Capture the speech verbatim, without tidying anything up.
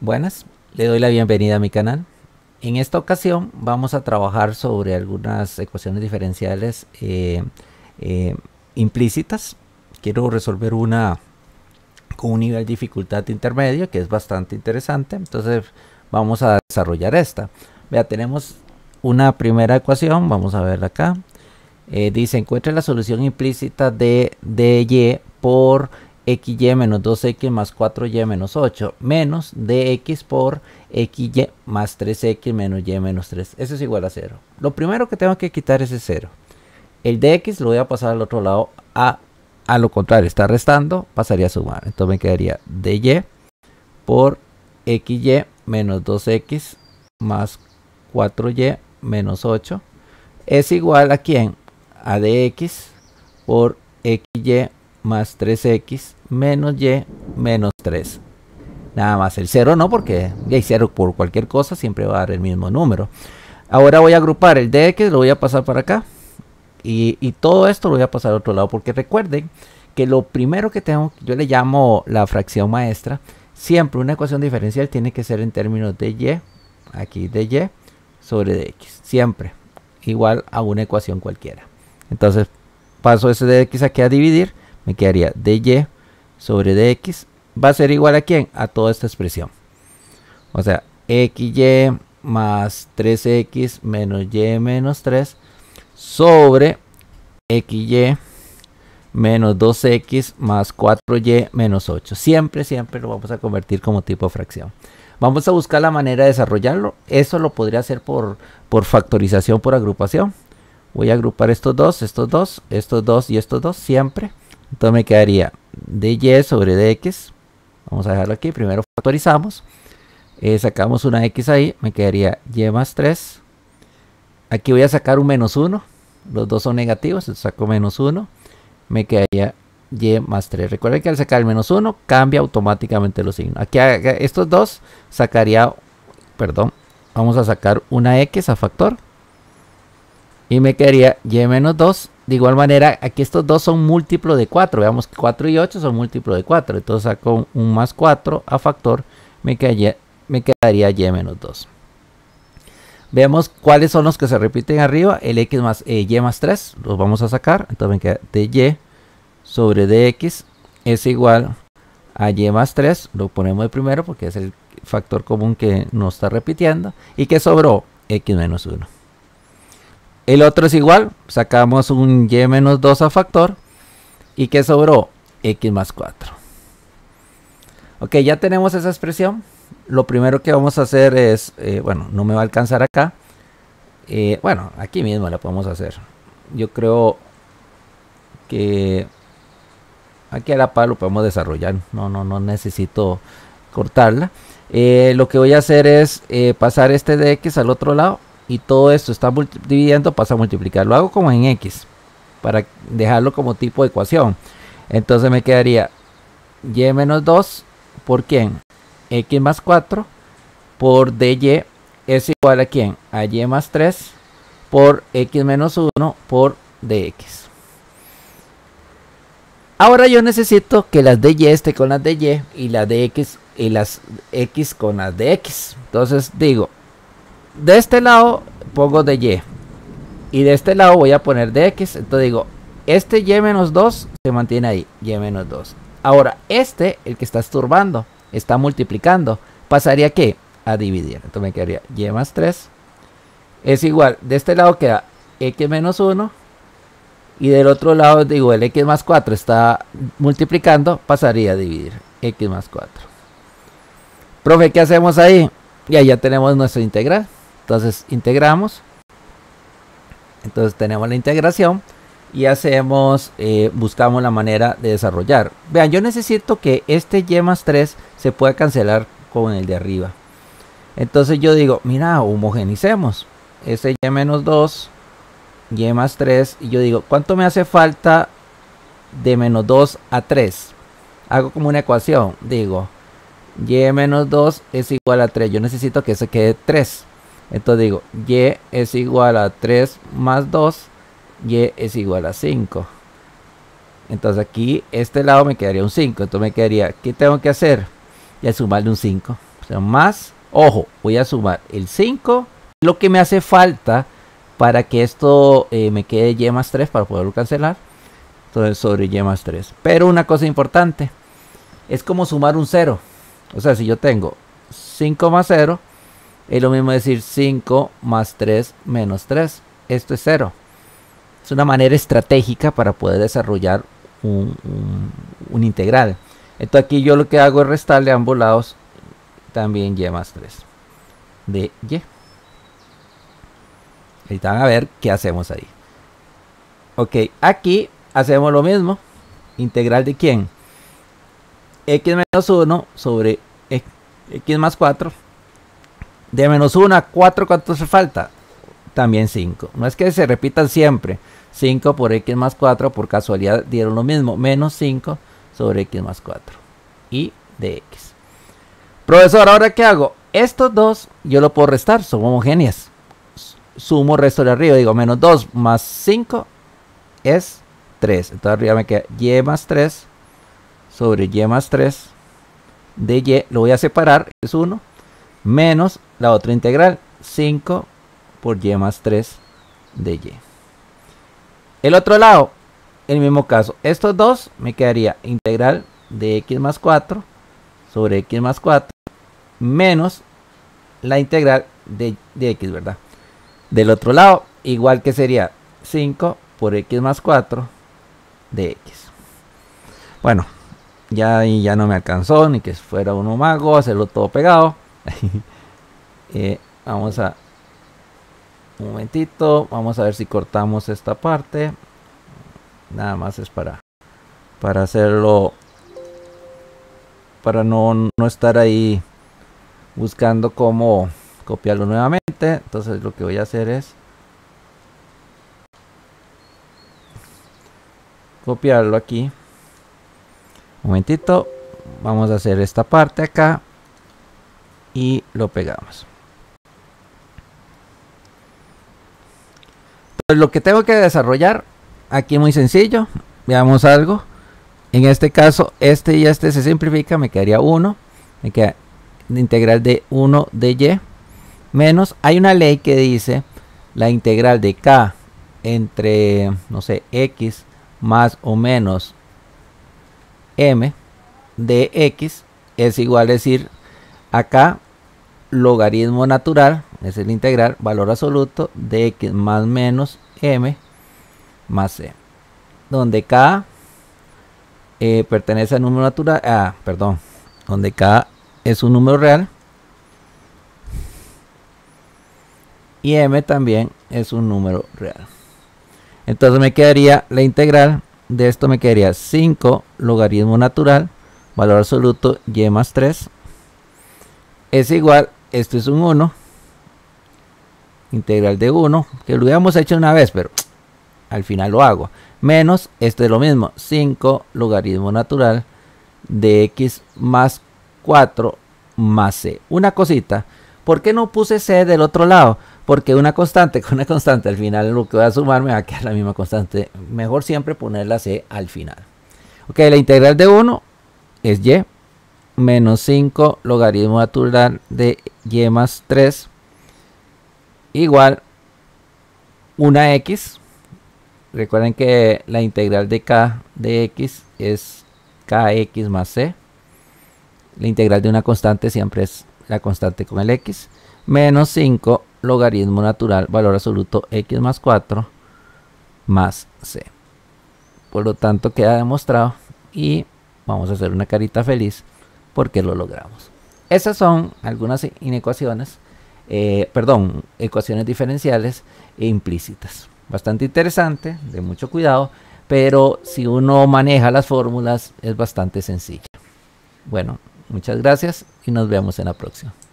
Buenas, le doy la bienvenida a mi canal. En esta ocasión vamos a trabajar sobre algunas ecuaciones diferenciales eh, eh, implícitas. Quiero resolver una con un nivel de dificultad intermedio que es bastante interesante. Entonces vamos a desarrollar esta. Vea, tenemos una primera ecuación, vamos a verla acá. Eh, dice, encuentre la solución implícita de dy por xy menos dos x más cuatro y menos ocho menos dx por xy más tres x menos y menos tres. Eso es igual a cero. Lo primero que tengo que quitar es ese cero. El dx lo voy a pasar al otro lado a, a lo contrario, está restando, pasaría a sumar. Entonces me quedaría dy por xy menos dos x más cuatro y menos ocho es igual a ¿quién? A dx por xy más tres x menos y menos tres. Nada más el cero no, porque hay cero por cualquier cosa siempre va a dar el mismo número. Ahora voy a agrupar el dx, lo voy a pasar para acá. Y, y todo esto lo voy a pasar al otro lado, porque recuerden que lo primero que tengo, yo le llamo la fracción maestra. Siempre una ecuación diferencial tiene que ser en términos de y, aquí de y sobre dx, siempre igual a una ecuación cualquiera. Entonces paso ese dx aquí a dividir, me quedaría dy sobre dx, va a ser igual a ¿quién? A toda esta expresión. O sea, xy más tres x menos y menos tres sobre xy menos dos x más cuatro y menos ocho. Siempre, siempre lo vamos a convertir como tipo de fracción. Vamos a buscar la manera de desarrollarlo. Eso lo podría hacer por, por factorización, por agrupación. Voy a agrupar estos dos, estos dos, estos dos y estos dos siempre. Entonces me quedaría dy sobre dx. Vamos a dejarlo aquí. Primero factorizamos. Eh, sacamos una x ahí. Me quedaría y más tres. Aquí voy a sacar un menos uno. Los dos son negativos. Entonces saco menos uno. Me quedaría y más tres. Recuerden que al sacar el menos uno cambia automáticamente los signos. Aquí estos dos sacaría, perdón, vamos a sacar una x a factor. Y me quedaría y menos dos. De igual manera, aquí estos dos son múltiplo de cuatro. Veamos que cuatro y ocho son múltiplo de cuatro. Entonces saco un más cuatro a factor. Me quedaría, me quedaría y menos dos. Veamos cuáles son los que se repiten arriba. El x más eh, y más tres. Los vamos a sacar. Entonces me queda dy sobre dx es igual a y más tres. Lo ponemos de primero porque es el factor común que nos está repitiendo. ¿Y que sobró? X menos uno. El otro es igual, sacamos un y menos dos a factor. ¿Y que sobró? X más cuatro. Ok, ya tenemos esa expresión. Lo primero que vamos a hacer es, eh, bueno, no me va a alcanzar acá. Eh, bueno, aquí mismo la podemos hacer. Yo creo que aquí a la par lo podemos desarrollar. No, no, no necesito cortarla. Eh, lo que voy a hacer es eh, pasar este de x al otro lado. Y todo esto está dividiendo, pasa a multiplicar. Lo hago como en x, para dejarlo como tipo de ecuación. Entonces me quedaría y menos dos, ¿por quién? X más cuatro, por dy es igual a ¿quién? A y más tres, por x menos uno, por dx. Ahora yo necesito que las dy esté con las de y, y las de x, y las x con las de x. Entonces digo, de este lado pongo de y y de este lado voy a poner de x. Entonces digo, este y menos dos se mantiene ahí, y menos dos. Ahora este, el que está estorbando, está multiplicando, pasaría ¿qué? A dividir. Entonces me quedaría y más tres es igual, de este lado queda x menos uno y del otro lado digo el x más cuatro está multiplicando, pasaría a dividir x más cuatro. Profe, ¿qué hacemos ahí? Y ahí ya tenemos nuestra integral. Entonces integramos. Entonces tenemos la integración. Y hacemos, eh, buscamos la manera de desarrollar. Vean, yo necesito que este y más tres se pueda cancelar con el de arriba. Entonces yo digo, mira, homogenicemos. Ese y menos dos, y más tres. Y yo digo, ¿cuánto me hace falta de menos dos a tres? Hago como una ecuación. Digo, y menos dos es igual a tres. Yo necesito que se quede tres. Entonces digo, y es igual a tres más dos. Y es igual a cinco. Entonces aquí, este lado me quedaría un cinco. Entonces me quedaría, ¿qué tengo que hacer? Y al sumarle un cinco. O sea, más, ojo, voy a sumar el cinco, lo que me hace falta para que esto eh, me quede y más tres para poderlo cancelar. Entonces sobre y más tres. Pero una cosa importante, es como sumar un cero. O sea, si yo tengo cinco más cero, es lo mismo decir cinco más tres menos tres. Esto es cero. Es una manera estratégica para poder desarrollar un, un, un integral. Entonces aquí yo lo que hago es restarle a ambos lados también y más tres de y. Ahorita van a ver qué hacemos ahí. Ok, aquí hacemos lo mismo. ¿Integral de quién? X menos uno sobre X más cuatro. De menos uno a cuatro, ¿cuánto se falta? También cinco. No es que se repitan siempre. cinco por X más cuatro, por casualidad dieron lo mismo. Menos cinco sobre X más cuatro. Y de X. Profesor, ¿ahora qué hago? Estos dos yo lo puedo restar, son homogéneas. Sumo resto de arriba, digo menos dos más cinco es tres. Entonces arriba me queda y más tres sobre y más tres de y. Lo voy a separar, es uno. Menos la otra integral, cinco por y más tres de y. El otro lado, el mismo caso. Estos dos me quedaría integral de X más cuatro sobre X más cuatro menos la integral de, de X, ¿verdad? Del otro lado, igual que sería cinco por X más cuatro de X. Bueno, ya ahí ya no me alcanzó, ni que fuera uno mago, hacerlo todo pegado. eh, vamos a... Un momentito, vamos a ver si cortamos esta parte. Nada más es para, para hacerlo, para no, no estar ahí buscando cómo copiarlo nuevamente. Entonces lo que voy a hacer es copiarlo aquí. Un momentito, vamos a hacer esta parte acá y lo pegamos. Pues lo que tengo que desarrollar aquí muy sencillo. Veamos algo. En este caso este y este se simplifica, me quedaría uno, me queda la integral de uno de y menos, hay una ley que dice la integral de k entre, no sé, x más o menos m de x es igual a decir acá logaritmo natural, es el integral, valor absoluto de x más menos m más c, donde k eh, pertenece al número natural, ah, perdón, donde k es un número real y m también es un número real. Entonces me quedaría la integral de esto, me quedaría cinco logaritmo natural, valor absoluto y más tres es igual, esto es un uno, integral de uno, que lo habíamos hecho una vez, pero al final lo hago, menos, esto es lo mismo, cinco logaritmo natural de x más cuatro más c. Una cosita, ¿por qué no puse c del otro lado? Porque una constante con una constante al final lo que voy a sumar me va a quedar la misma constante. Mejor siempre poner la c al final. Ok, la integral de uno es y menos cinco logaritmo natural de y más tres igual una x. Recuerden que la integral de k de x es kx más c. La integral de una constante siempre es la constante con el x. Menos cinco logaritmo natural, valor absoluto x más cuatro más c. Por lo tanto queda demostrado y vamos a hacer una carita feliz porque lo logramos. Esas son algunas inecuaciones, eh, perdón, ecuaciones diferenciales e implícitas. Bastante interesante, de mucho cuidado, pero si uno maneja las fórmulas es bastante sencillo. Bueno, muchas gracias y nos vemos en la próxima.